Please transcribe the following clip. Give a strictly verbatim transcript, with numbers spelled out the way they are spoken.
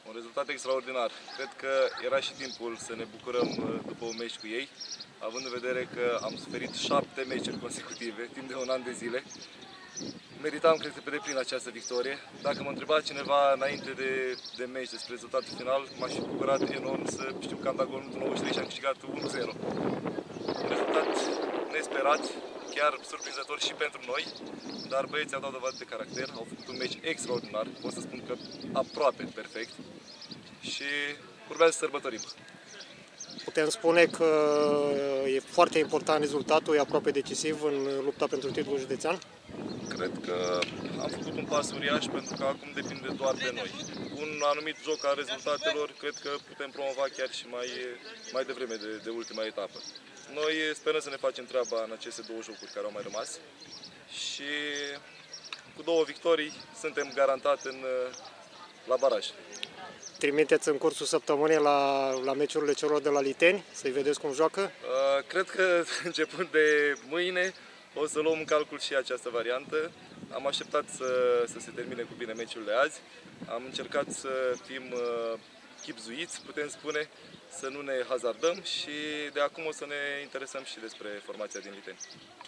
Un rezultat extraordinar. Cred că era și timpul să ne bucurăm după un meci cu ei, având în vedere că am suferit șapte meciuri consecutive, timp de un an de zile. Meritam, cred că, pe deplin această victorie. Dacă mă întreba cineva înainte de, de meci despre rezultatul final, m-aș fi bucurat enorm să știu că am dat golul în nouăzeci și trei și am câștigat unu zero. Un rezultat nesperat, chiar surprinzător și pentru noi, dar băieții au dat dovadă de caracter, au făcut un meci extraordinar, pot să spun că aproape perfect și urmează să sărbătorim. Putem spune că e foarte important rezultatul, e aproape decisiv în lupta pentru titlul județean? Cred că am făcut un pas uriaș pentru că acum depinde doar de noi. Un anumit joc al rezultatelor, cred că putem promova chiar și mai, mai devreme de, de ultima etapă. Noi sperăm să ne facem treaba în aceste două jocuri care au mai rămas și cu două victorii suntem garantat în, la baraj. Trimiteți în cursul săptămânii la, la meciurile celor de la Liteni, să-i vedeți cum joacă? Uh, cred că începând de mâine o să luăm în calcul și această variantă. Am așteptat să, să se termine cu bine meciurile azi. Am încercat să fim uh, chibzuiți, putem spune, să nu ne hazardăm și de acum o să ne interesăm și despre formația din Liteni.